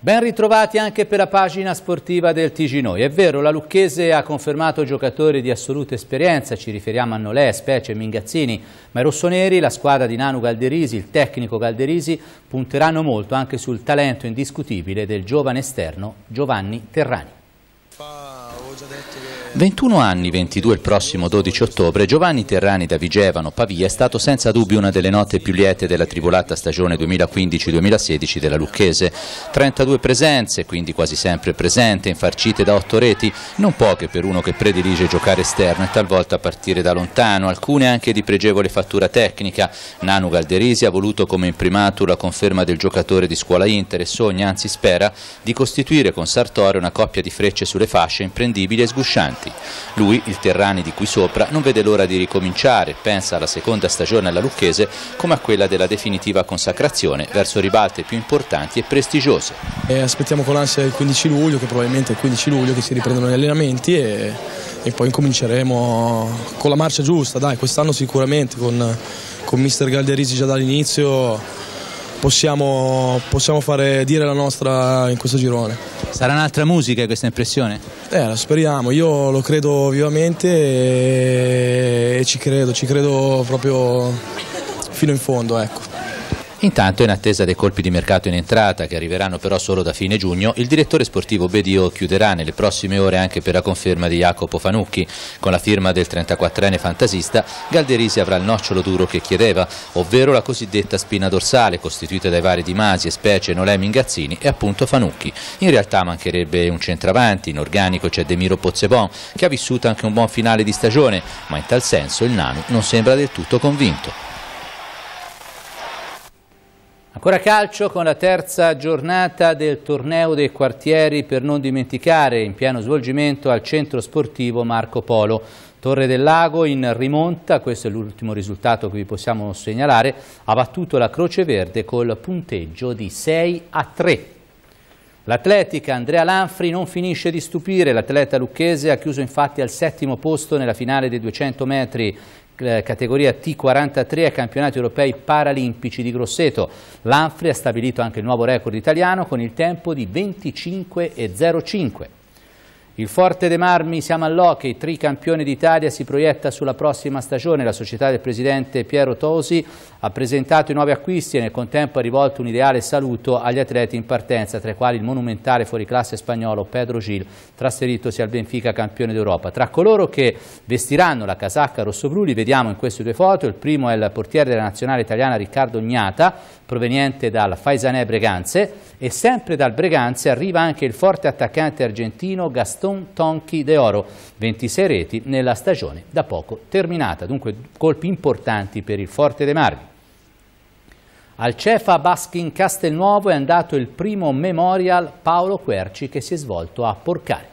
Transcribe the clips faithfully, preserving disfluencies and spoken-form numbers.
Ben ritrovati anche per la pagina sportiva del T G Noi. È vero, la Lucchese ha confermato giocatori di assoluta esperienza, ci riferiamo a Nolè, Specie e Mingazzini, ma i rossoneri, la squadra di Nanu Galderisi, il tecnico Galderisi, punteranno molto anche sul talento indiscutibile del giovane esterno Giovanni Terrani. ventuno anni, ventidue il prossimo dodici ottobre, Giovanni Terrani da Vigevano, Pavia, è stato senza dubbio una delle note più liete della tribolata stagione duemilaquindici duemilasedici della Lucchese. trentadue presenze, quindi quasi sempre presente, infarcite da otto reti, non poche per uno che predilige giocare esterno e talvolta partire da lontano, alcune anche di pregevole fattura tecnica. Nanu Galderisi ha voluto come imprimatur la conferma del giocatore di scuola Inter e sogna, anzi spera, di costituire con Sartori una coppia di frecce sulle fasce imprendibili e sguscianti. Lui, il Terrani di qui sopra, non vede l'ora di ricominciare, pensa alla seconda stagione alla Lucchese come a quella della definitiva consacrazione verso ribalte più importanti e prestigiose. E aspettiamo con ansia il quindici luglio, che probabilmente è il quindici luglio che si riprendono gli allenamenti e, e poi incominceremo con la marcia giusta. Dai, quest'anno sicuramente con, con mister Galderisi già dall'inizio possiamo, possiamo fare dire la nostra in questo girone. Sarà un'altra musica questa impressione? Eh, lo speriamo, io lo credo vivamente e, e ci credo, ci credo proprio fino in fondo, ecco. Intanto, in attesa dei colpi di mercato in entrata, che arriveranno però solo da fine giugno, il direttore sportivo Bedio chiuderà nelle prossime ore anche per la conferma di Jacopo Fanucchi. Con la firma del trentaquattrenne fantasista, Galderisi avrà il nocciolo duro che chiedeva, ovvero la cosiddetta spina dorsale, costituita dai vari Di Masi, Specie, Nolè, Mingazzini e appunto Fanucchi. In realtà mancherebbe un centravanti, in organico c'è Demiro Pozzebon, che ha vissuto anche un buon finale di stagione, ma in tal senso il Nanu non sembra del tutto convinto. Ancora calcio con la terza giornata del torneo dei quartieri, per non dimenticare, in pieno svolgimento al centro sportivo Marco Polo. Torre del Lago in rimonta, questo è l'ultimo risultato che vi possiamo segnalare, ha battuto la Croce Verde col punteggio di sei a tre. L'atletica Andrea Lanfri non finisce di stupire, l'atleta lucchese ha chiuso infatti al settimo posto nella finale dei duecento metri categoria T quarantatré ai campionati europei paralimpici di Grosseto. Lanfri ha stabilito anche il nuovo record italiano con il tempo di venticinque e zero cinque. Il Forte dei Marmi, siamo all'hockey, tricampione d'Italia, si proietta sulla prossima stagione. La società del presidente Piero Tosi ha presentato i nuovi acquisti e nel contempo ha rivolto un ideale saluto agli atleti in partenza, tra i quali il monumentale fuoriclasse spagnolo Pedro Gil, trasferitosi al Benfica campione d'Europa. Tra coloro che vestiranno la casacca rossoblù li vediamo in queste due foto. Il primo è il portiere della nazionale italiana Riccardo Gnata, proveniente dal Faisanè Breganze, e sempre dal Breganze arriva anche il forte attaccante argentino Gaston Tonchi de Oro, ventisei reti nella stagione da poco terminata, dunque colpi importanti per il Forte dei Marmi. Al Cefa Baskin Castelnuovo è andato il primo Memorial Paolo Querci che si è svolto a Porcari.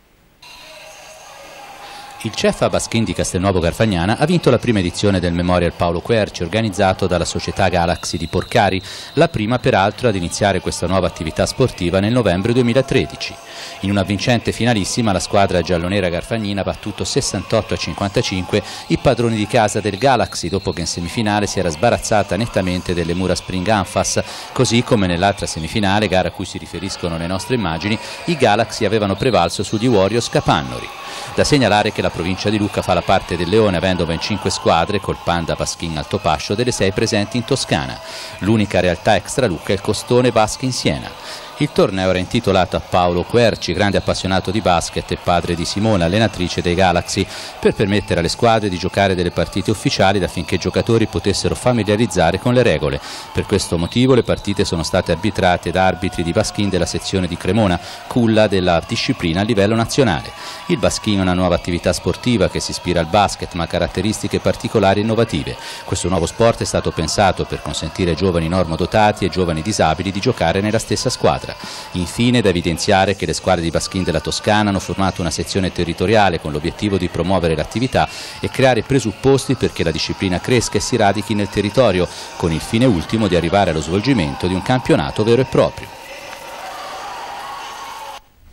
Il Cefa Baschin di Castelnuovo Garfagnana ha vinto la prima edizione del Memorial Paolo Querci organizzato dalla società Galaxy di Porcari, la prima peraltro ad iniziare questa nuova attività sportiva nel novembre duemilatredici. In una vincente finalissima la squadra giallonera garfagnina ha battuto sessantotto a cinquantacinque i padroni di casa del Galaxy, dopo che in semifinale si era sbarazzata nettamente delle Mura Spring Anfas, così come nell'altra semifinale, gara a cui si riferiscono le nostre immagini, i Galaxy avevano prevalso sugli Warriors Capannori. Da segnalare che la provincia di Lucca fa la parte del Leone avendo ben cinque squadre col Panda Baschin Altopascio delle sei presenti in Toscana. L'unica realtà extra Lucca è il Costone Baskin Siena. Il torneo era intitolato a Paolo Querci, grande appassionato di basket e padre di Simona, allenatrice dei Galaxy, per permettere alle squadre di giocare delle partite ufficiali affinché i giocatori potessero familiarizzare con le regole. Per questo motivo le partite sono state arbitrate da arbitri di Baschin della sezione di Cremona, culla della disciplina a livello nazionale. Il Baschin è una nuova attività sportiva che si ispira al basket ma ha caratteristiche particolari e innovative. Questo nuovo sport è stato pensato per consentire ai giovani normodotati e ai giovani disabili di giocare nella stessa squadra. Infine, da evidenziare che le squadre di Baschin della Toscana hanno formato una sezione territoriale con l'obiettivo di promuovere l'attività e creare presupposti perché la disciplina cresca e si radichi nel territorio, con il fine ultimo di arrivare allo svolgimento di un campionato vero e proprio.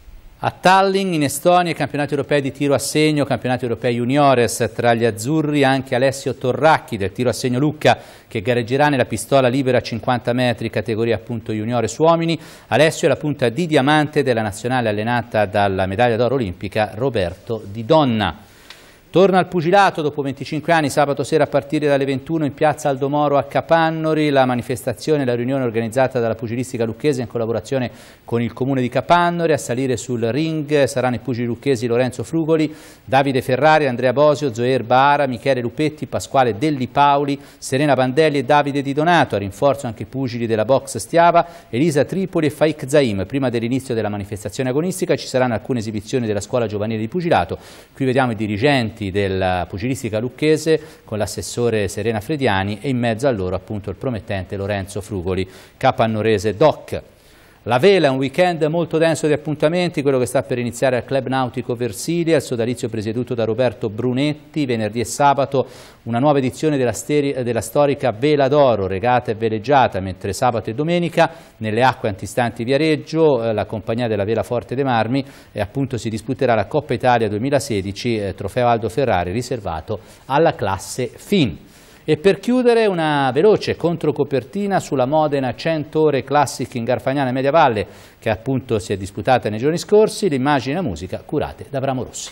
A Tallinn, in Estonia, i campionati europei di tiro a segno, campionati europei juniores, tra gli azzurri anche Alessio Torracchi del tiro a segno Lucca, che gareggerà nella pistola libera a cinquanta metri, categoria appunto juniores uomini. Alessio è la punta di diamante della nazionale allenata dalla medaglia d'oro olimpica Roberto Di Donna. Torna al pugilato dopo venticinque anni, sabato sera a partire dalle ventuno in piazza Aldo Moro a Capannori, la manifestazione e la riunione organizzata dalla pugilistica lucchese in collaborazione con il comune di Capannori. A salire sul ring saranno i pugili lucchesi Lorenzo Frugoli, Davide Ferrari, Andrea Bosio, Zoer Baara, Michele Lupetti, Pasquale Delli Paoli, Serena Bandelli e Davide Di Donato. A rinforzo anche i pugili della box Stiava, Elisa Tripoli e Faik Zaim. Prima dell'inizio della manifestazione agonistica ci saranno alcune esibizioni della scuola giovanile di pugilato. Qui vediamo i dirigenti della pugilistica lucchese con l'assessore Serena Frediani e in mezzo a loro appunto il promettente Lorenzo Frugoli, capannorese doc. La vela è un weekend molto denso di appuntamenti, quello che sta per iniziare al Club Nautico Versilia, il sodalizio presieduto da Roberto Brunetti. Venerdì e sabato una nuova edizione della, della storica Vela d'Oro, regata e veleggiata, mentre sabato e domenica nelle acque antistanti Viareggio eh, la compagnia della Vela Forte dei Marmi e appunto si disputerà la Coppa Italia duemilasedici, eh, trofeo Aldo Ferrari riservato alla classe Fin. E per chiudere una veloce controcopertina sulla Modena cento ore Classic in Garfagnana e Mediavalle, che appunto si è disputata nei giorni scorsi, le immagini e la musica curate da Abramo Rossi.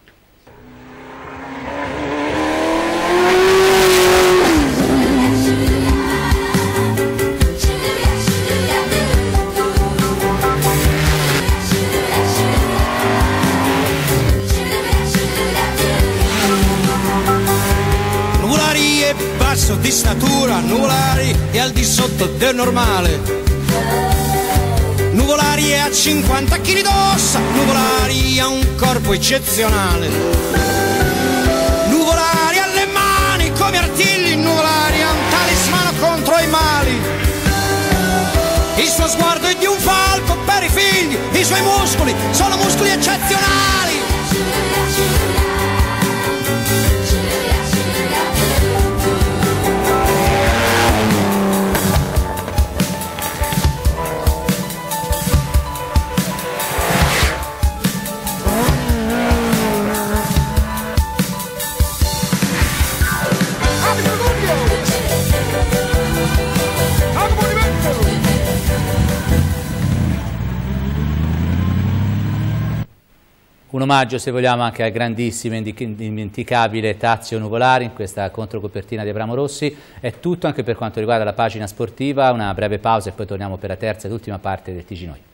Di statura, nuvolari e al di sotto del normale, nuvolari e a cinquanta chili d'ossa, nuvolari a un corpo eccezionale, nuvolari alle mani come artigli, nuvolari a un talismano contro i mali. Il suo sguardo è di un falco per i figli, i suoi muscoli sono muscoli eccezionali. Un omaggio, se vogliamo, anche al grandissimo e indimenticabile Tazio Nuvolari in questa controcopertina di Abramo Rossi. È tutto anche per quanto riguarda la pagina sportiva, una breve pausa e poi torniamo per la terza ed ultima parte del T G Noi.